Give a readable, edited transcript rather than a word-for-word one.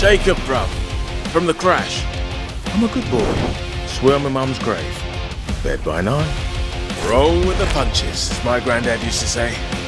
Jacob, bruv. From the crash. I'm a good boy. Swear on my mum's grave. Bed by 9. Roll with the punches, as my granddad used to say.